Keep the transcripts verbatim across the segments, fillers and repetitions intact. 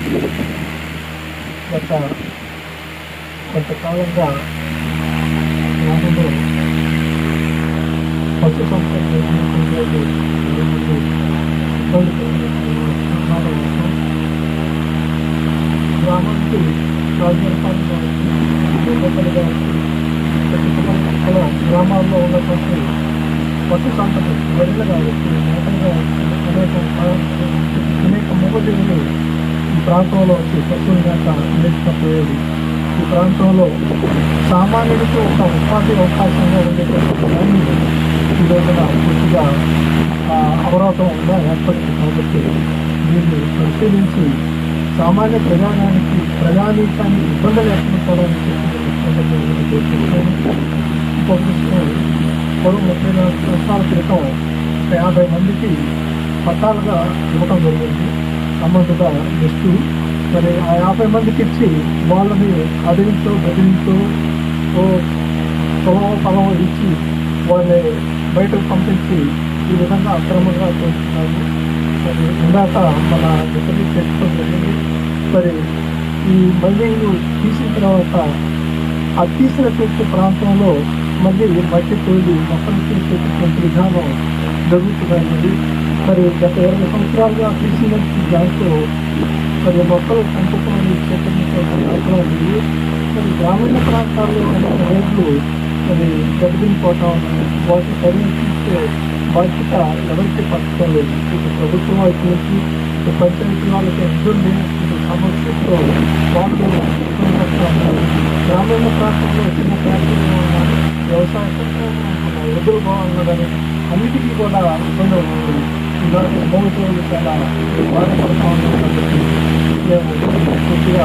గత కొంతకాలంగా గ్రామంలో పశు సంపద ఇబ్బంది గ్రామానికి రాజధాని కావచ్చు అక్కడ గ్రామాల్లో ఉన్నటువంటి పశు సంపద వరిలు కావచ్చు మేకలు కావచ్చు అనేక అనేక మూగజీవులు ఈ ప్రాంతంలో వచ్చి పశువుల మేత లేకపోయేది. ఈ ప్రాంతంలో సామాన్యుడికి ఒక ఉపాధి అవకాశంగా ఉండేటువంటి ఈ రోజున పూర్తిగా అవరోధంగా ఏర్పడింది. కాబట్టి దీన్ని పరిశీలించి సామాన్య ప్రజానానికి ప్రజానీకాన్ని ఇబ్బంది లేకపోవడానికి పొరుగు ముప్పై నాలుగు సంవత్సరాల క్రితం యాభై మందికి పట్టాలుగా ఇవ్వడం జరిగింది. సంబంధిత లిస్టు మరి ఆ యాభై మందికి ఇచ్చి వాళ్ళని అదిరించో బెదిరించో పొలం పొలం ఇచ్చి వాళ్ళని బయటకు పంపించి ఈ విధంగా అక్రమంగా చేస్తున్నారు. మరి ఇందాక మన ఇతరులు చేసుకోవడం జరిగింది. మరి ఈ మైనింగ్ తీసిన తర్వాత ఆ తీసినటువంటి ప్రాంతంలో మళ్ళీ మట్టి తోలి మొక్కలు తీసేటటువంటి విధానం జరుగుతుందన్నది. మరి గత ఇరవై సంవత్సరాలుగా తీసినటువంటి దాంట్లో మరి మొక్కలు పెంపకం సేకరించాల్సిన మరి గ్రామీణ ప్రాంతాల్లో అనేక రోడ్లు మరి దెబ్బతినిపోతా ఉన్నాయి. వాటిని పరిరక్షించే బాధ్యత ఎవరికి పట్టడం లేదు. ఇటు ప్రభుత్వం వైపు నుంచి ఇటు పంచాయతీ వాళ్ళకి ఎదురు సమస్యతో వాళ్ళు పడుతూ ఉన్నారు. గ్రామీణ ప్రాంతంలో చిన్న ఫ్యాక్టరీలు ఉన్నారు, వ్యవసాయ ఎదురు బాగున్నదని అన్నిటికీ కూడా ఇబ్బంది అవుతుంది. ఇలాంటి మూడు చాలా బాధపడుతూ ఉన్నాం. కాబట్టి మేము పూర్తిగా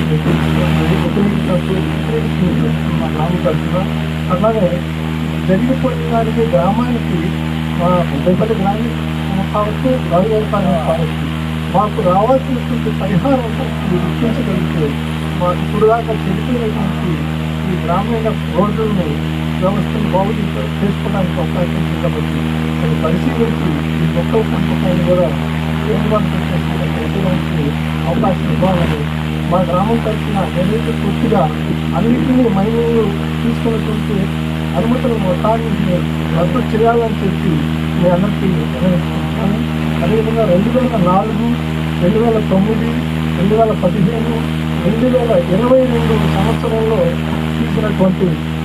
మా గ్రామం తరఫున అలాగే జరిగిపోయిన దానికి గ్రామానికి మా పెద్దపల్లి గ్రామీణ కావచ్చు రాజధాని కావచ్చు మాకు రావాల్సినటువంటి పరిహారం గుర్తించగలిగితే మా ఇప్పుడు దాకా చెడిపోయినటువంటి ఈ గ్రామీణ రోడ్లను వ్యవస్థను బాగు చేసుకోవడానికి అవకాశం ఉంది. కాబట్టి అది పరిశీలించి ఈ మొక్కల పెంపకాన్ని కూడా కేంద్రానికి చేసేటువంటి అవకాశం ఇవ్వాలని మా గ్రామం తరఫున నేనైతే పూర్తిగా అన్నింటినీ మైనింగ్ తీసుకున్నటువంటి అనుమతులు మొత్తాన్ని రద్దు చేయాలని చెప్పి మీ అందరికీ నిర్ణయించుకుంటున్నాను. అదేవిధంగా రెండు వేల నాలుగు రెండు వేల తొమ్మిది రెండు వేల పదిహేను రెండు వేల ఇరవై రెండు సంవత్సరంలో తీసినటువంటి